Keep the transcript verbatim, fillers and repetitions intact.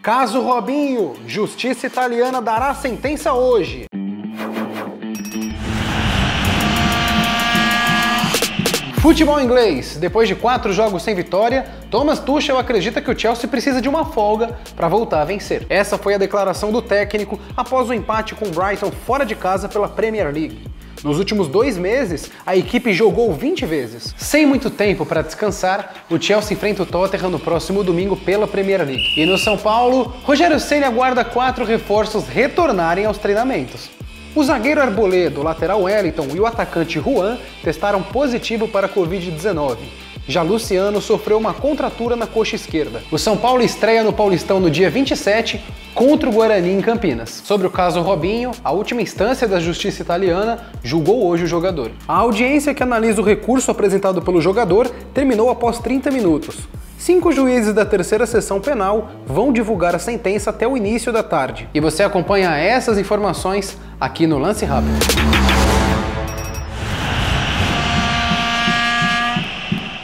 Caso Robinho, Justiça Italiana dará sentença hoje. Futebol inglês. Depois de quatro jogos sem vitória, Thomas Tuchel acredita que o Chelsea precisa de uma folga para voltar a vencer. Essa foi a declaração do técnico após o empate com o Brighton fora de casa pela Premier League. Nos últimos dois meses, a equipe jogou vinte vezes. Sem muito tempo para descansar, o Chelsea enfrenta o Tottenham no próximo domingo pela Premier League. E no São Paulo, Rogério Ceni aguarda quatro reforços retornarem aos treinamentos. O zagueiro Arboleda, o lateral Wellington e o atacante Juan testaram positivo para a covid dezenove. Já Luciano sofreu uma contratura na coxa esquerda. O São Paulo estreia no Paulistão no dia vinte e sete contra o Guarani em Campinas. Sobre o caso Robinho, a última instância da Justiça Italiana julgou hoje o jogador. A audiência que analisa o recurso apresentado pelo jogador terminou após trinta minutos. Cinco juízes da terceira sessão penal vão divulgar a sentença até o início da tarde. E você acompanha essas informações aqui no Lance Rápido.